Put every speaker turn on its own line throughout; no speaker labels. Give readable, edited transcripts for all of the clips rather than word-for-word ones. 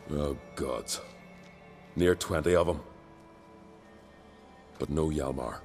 Oh, gods. Near 20 of them. But no Yalmar.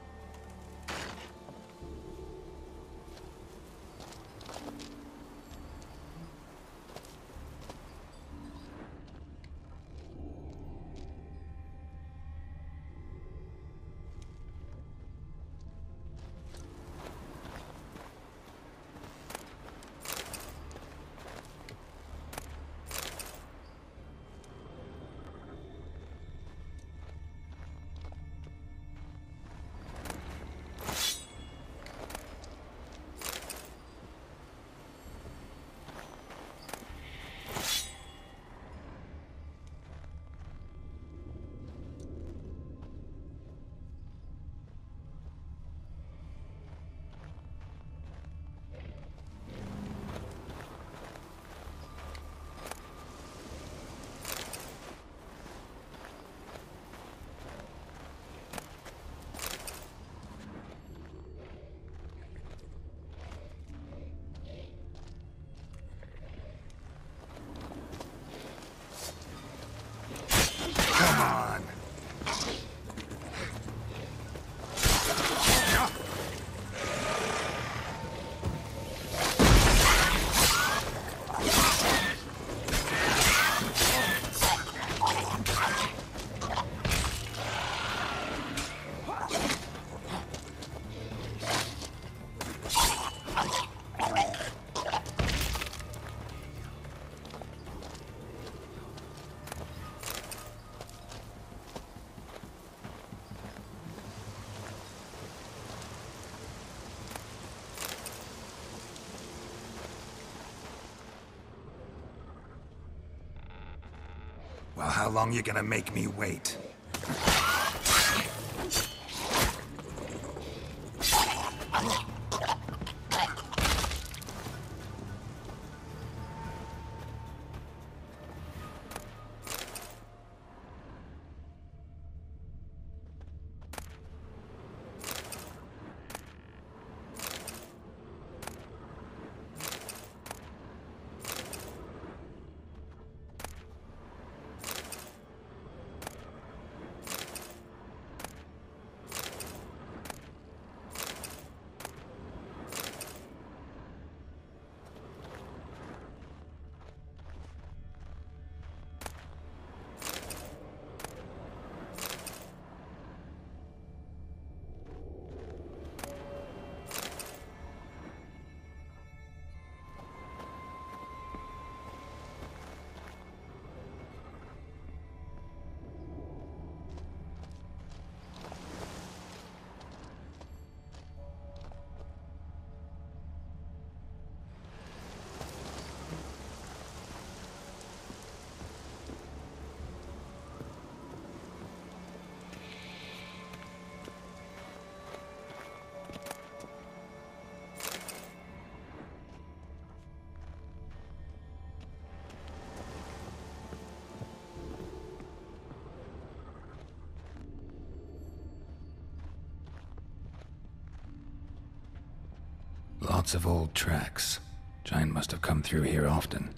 Well, how long you gonna make me wait? Lots of old tracks. Giant must have come through here often.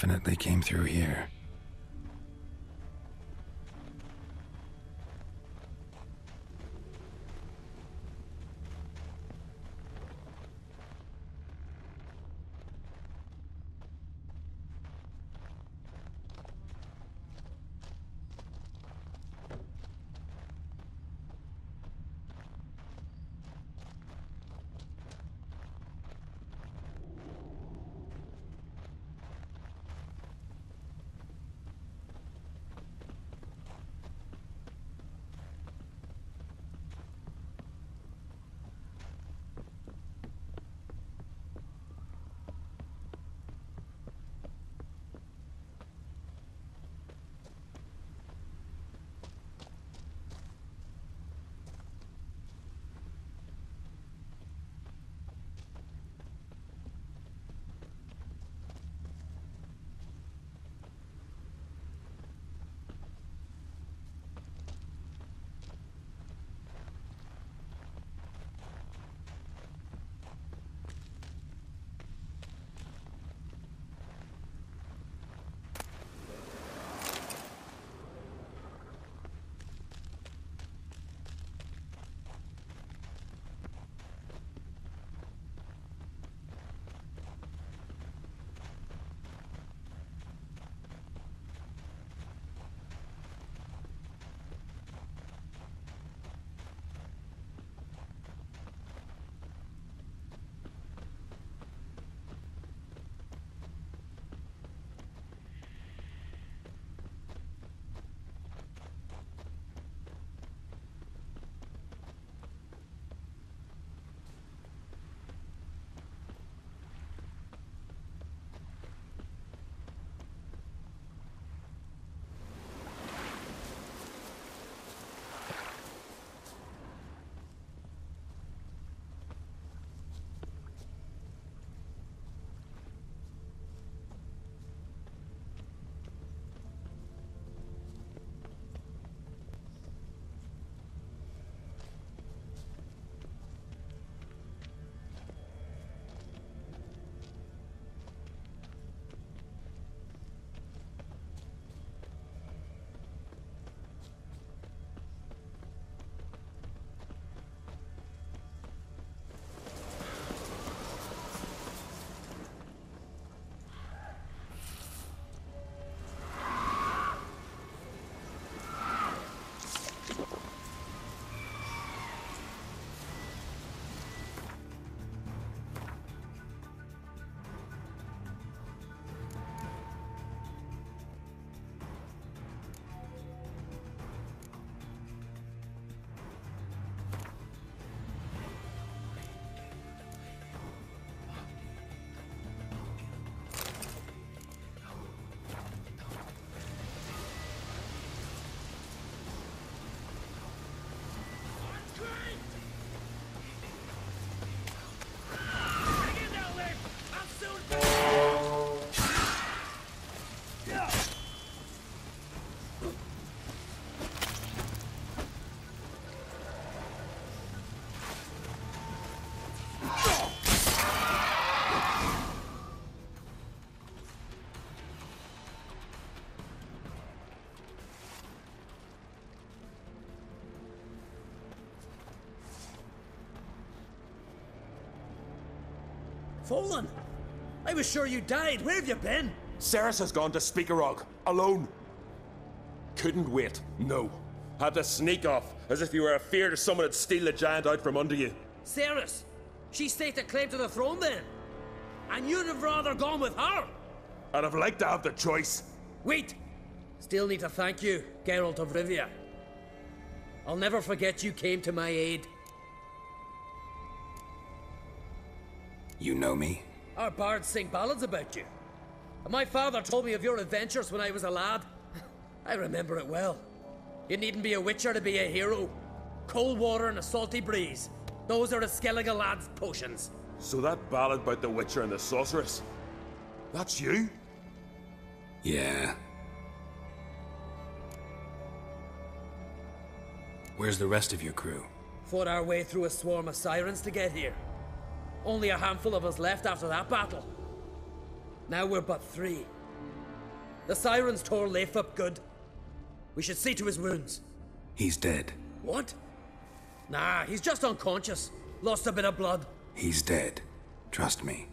definitely came through here.
Fallen! I was sure you died. Where have you been?
Ceres has gone to Speakerog, alone. Couldn't wait, no. Had to sneak off, as if you were afeard someone would steal the giant out from under you.
Ceres! She staked a claim to the throne then. And you'd have rather gone with her.
I'd have liked to have the choice.
Wait! Still need to thank you, Geralt of Rivia. I'll never forget you came to my aid.
You know me?
Our bards sing ballads about you. And my father told me of your adventures when I was a lad. I remember it well. You needn't be a witcher to be a hero. Cold water and a salty breeze. Those are the Skellige lad's potions.
So that ballad about the Witcher and the Sorceress, that's you?
Yeah. Where's the rest of your crew?
Fought our way through a swarm of sirens to get here. Only a handful of us left after that battle. Now we're but 3. The sirens tore Leif up good. We should see to his wounds.
He's dead.
What? Nah, he's just unconscious. Lost a bit of blood.
He's dead. Trust me.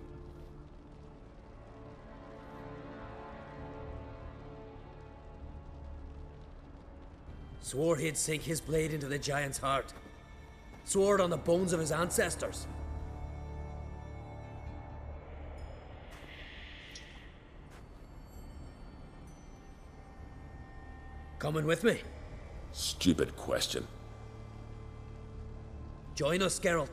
Swore he'd sink his blade into the giant's heart. Swore it on the bones of his ancestors. Coming with me?
Stupid question.
Join us, Geralt.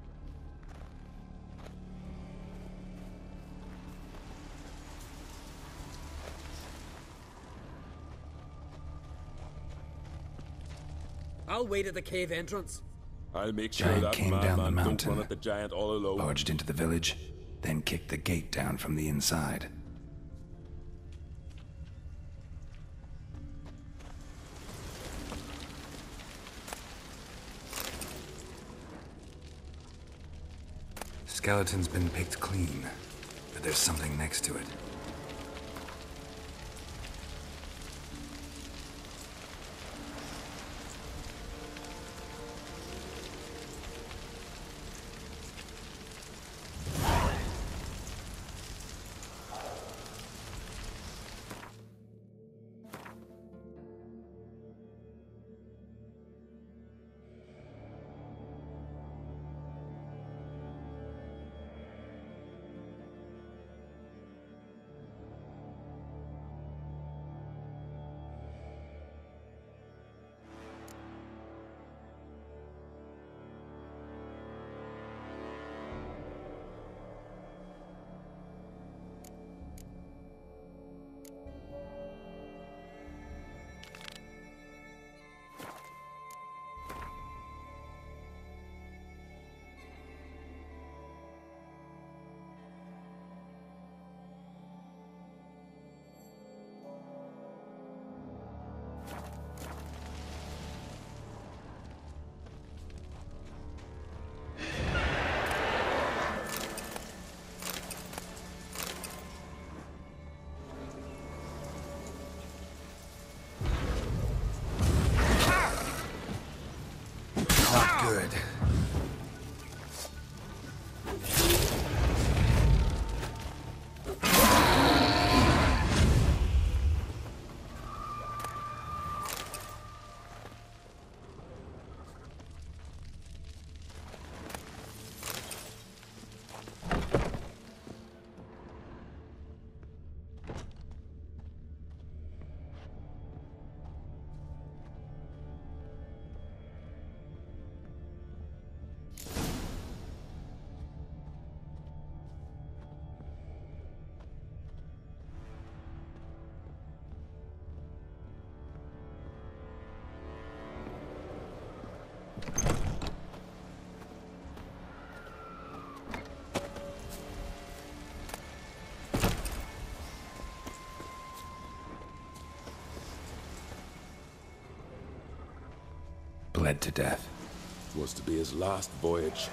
I'll wait at the cave entrance.
I'll make sure
Giant
that
came down the
madman don't
mountain,
run at the giant all alone.
barged into the village, then kicked the gate down from the inside. Skeleton's been picked clean, but there's something next to it. Not good. Bled to death.
It was to be his last voyage.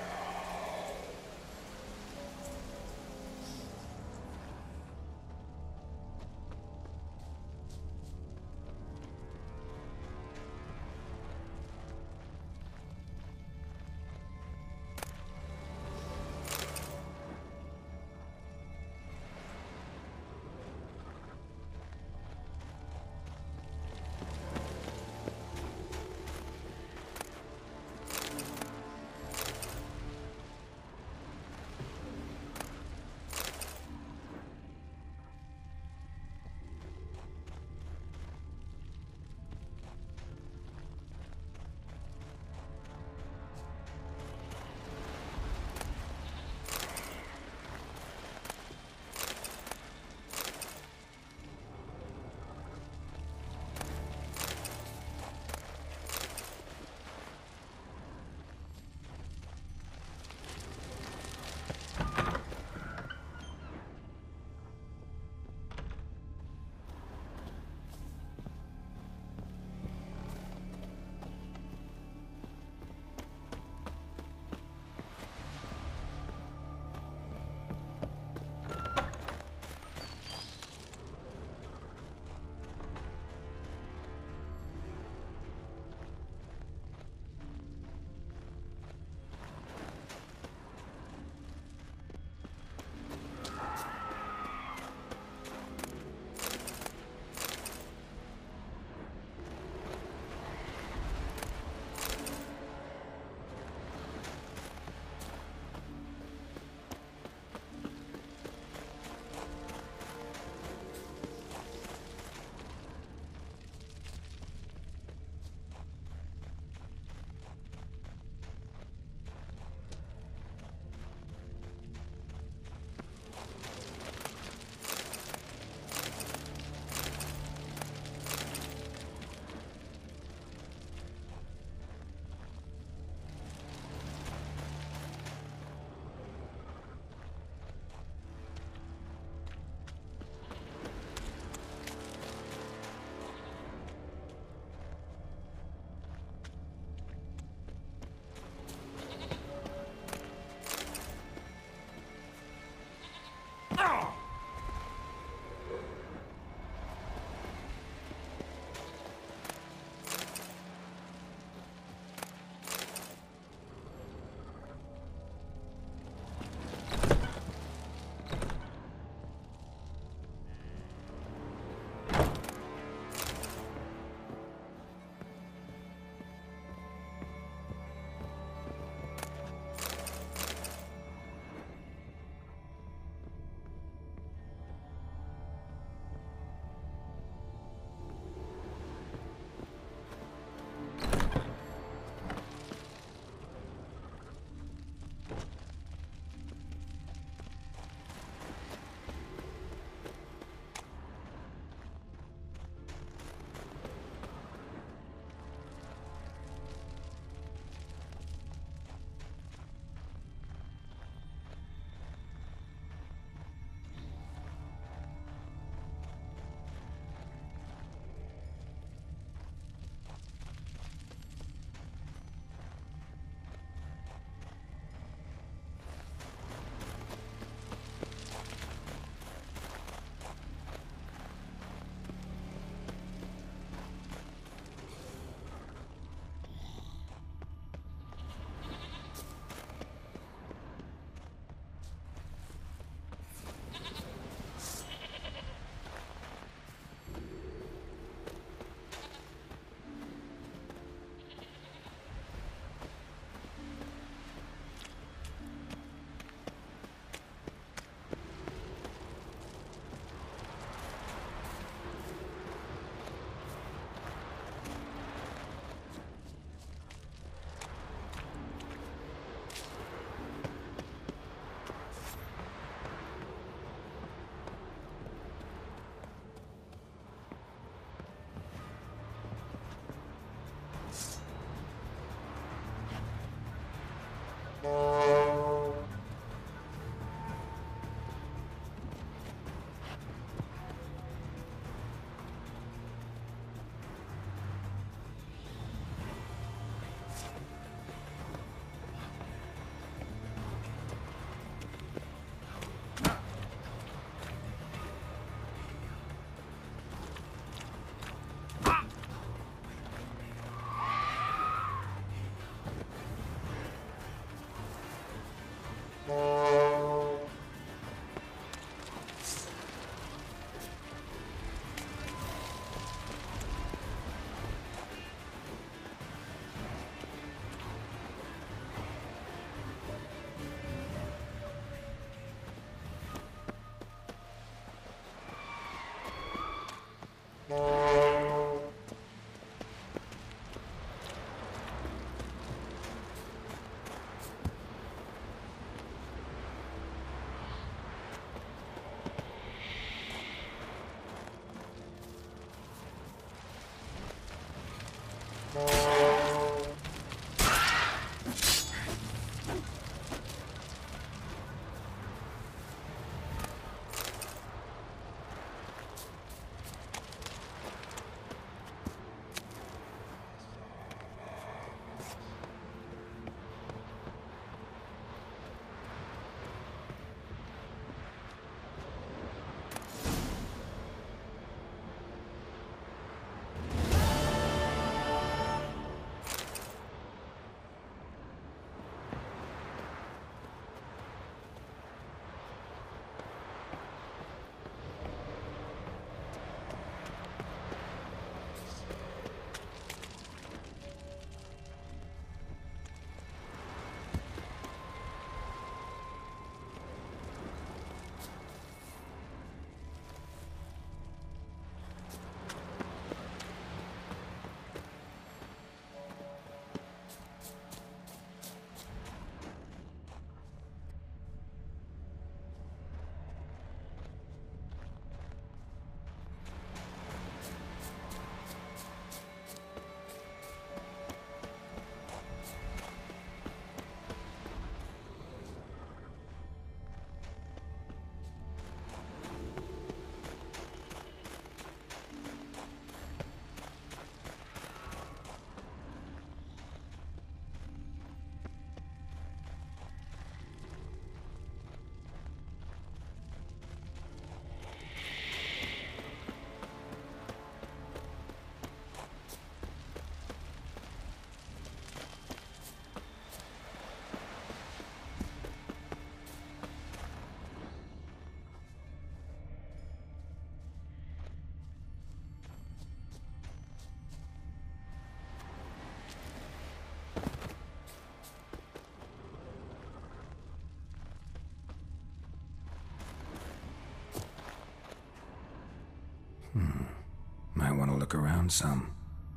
look around some.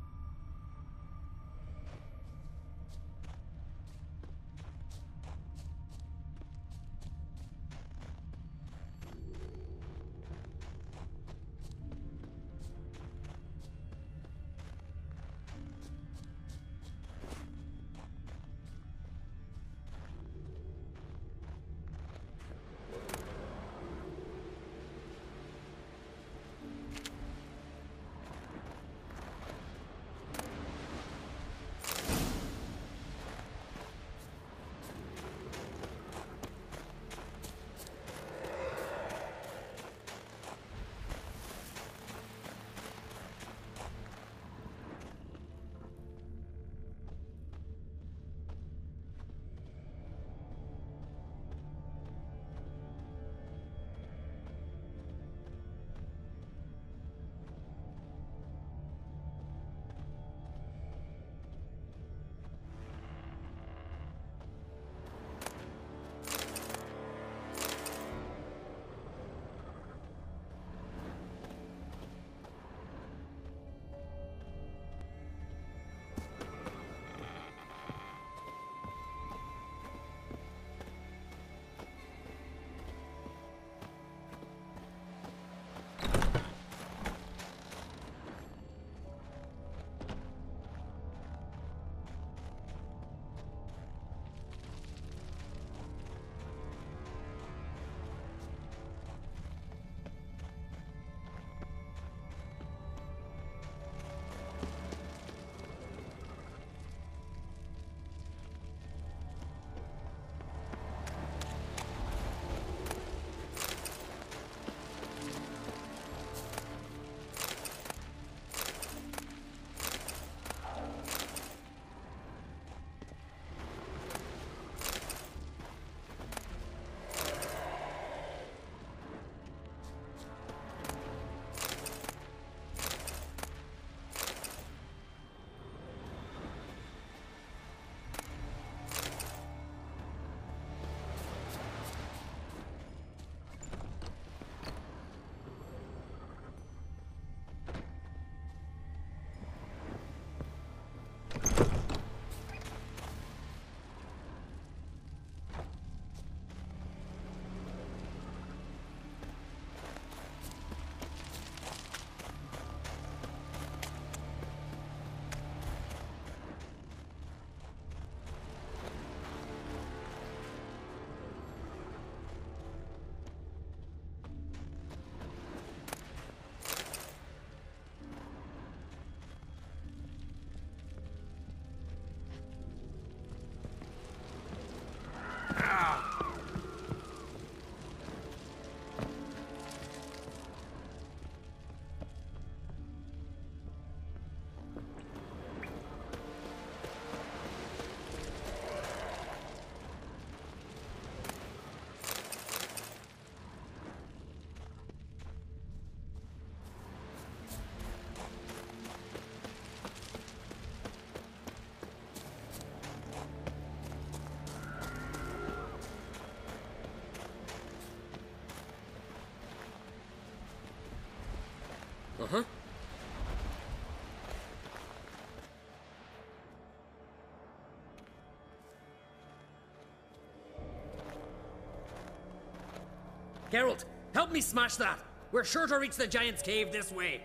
Uh-huh. Geralt, help me smash that! We're sure to reach the Giant's Cave this way.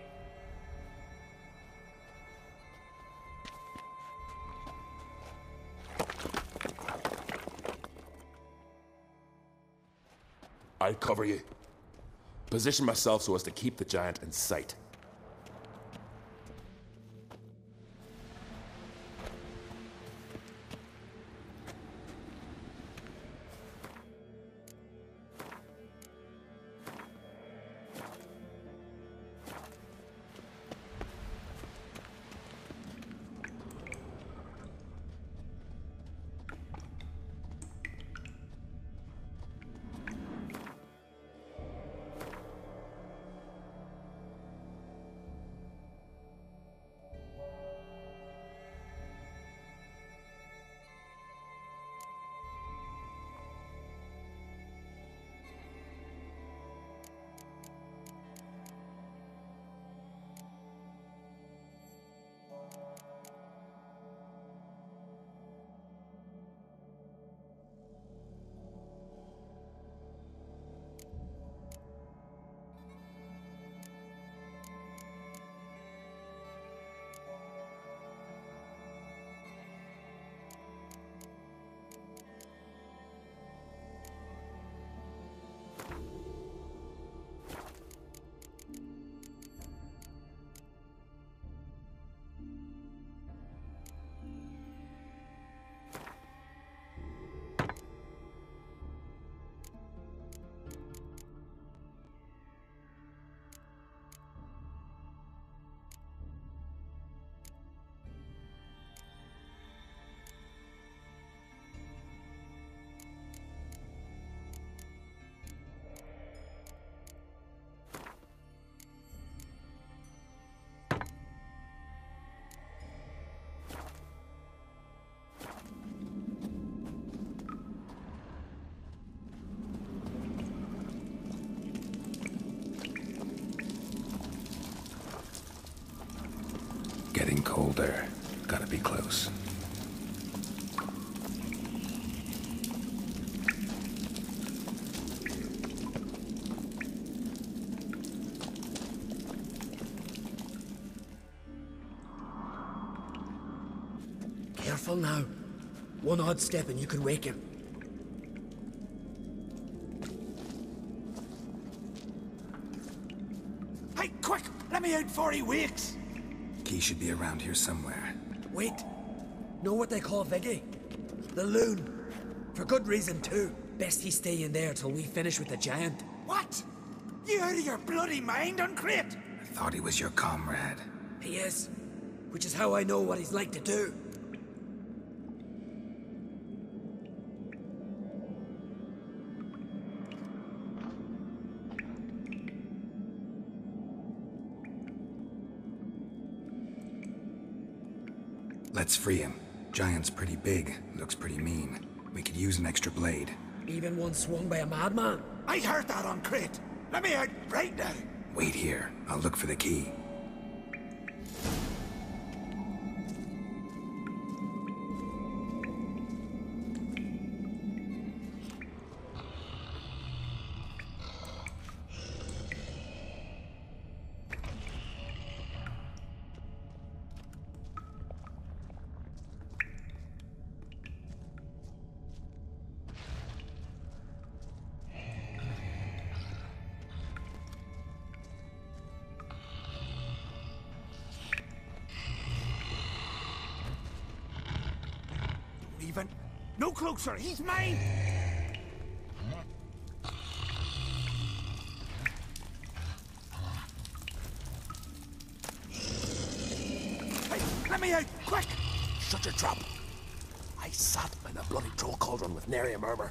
I'll cover you. Position myself so as to keep the giant in sight.
boulder. Gotta be close.
Careful now. One odd step and you can wake him.
Hey, quick! Let me out before he wakes!
Key should be around here somewhere.
Wait. Know what they call Vigi? The Loon. For good reason too. Best he stay in there till we finish with the giant.
What? You out of your bloody mind, Uncrate?
I thought he was your comrade.
He is. Which is how I know what he's like to do.
Let's free him. Giant's pretty big, looks pretty mean. We could use an extra blade.
Even one swung by a madman.
I heard that, Uncrate. Let me out right now.
Wait here. I'll look for the key.
Even. No closer, he's mine! Hey, let me out, quick!
Shut your trap. I sat in a bloody troll cauldron with nary a murmur.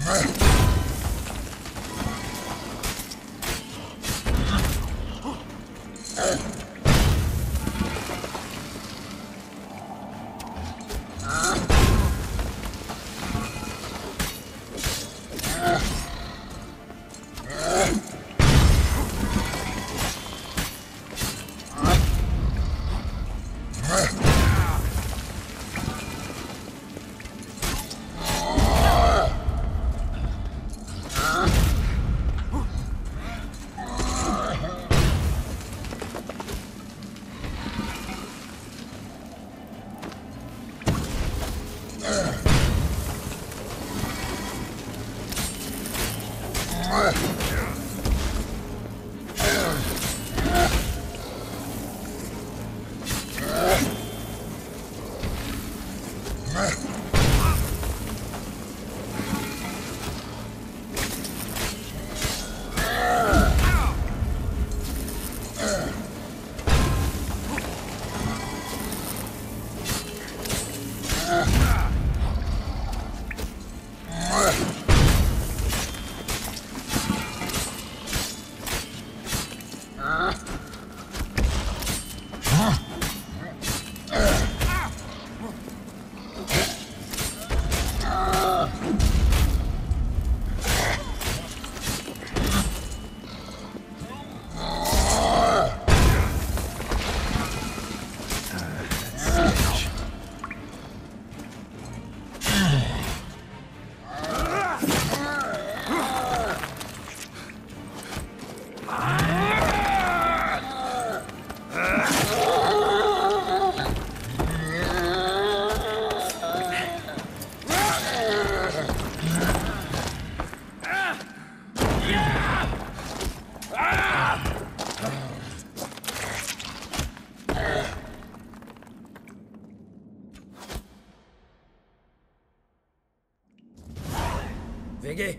Vigi,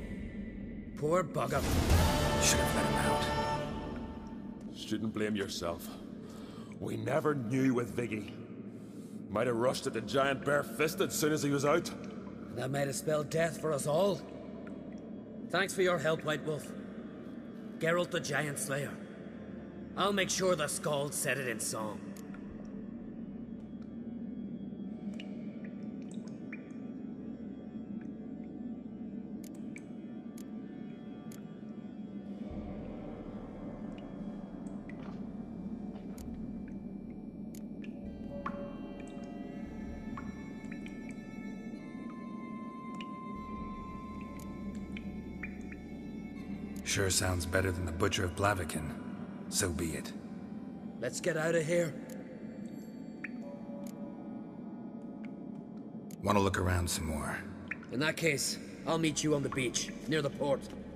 poor bugger.
Should have let him out.
Shouldn't blame yourself. We never knew with Vigi. Might have rushed at the giant bare-fisted as soon as he was out.
That might have spelled death for us all. Thanks for your help, White Wolf. Geralt the Giant Slayer. I'll make sure the Scald said it in song.
Sure sounds better than the Butcher of Blaviken. So be it.
Let's get out of here.
Want to look around some more?
In that case, I'll meet you on the beach, near the port.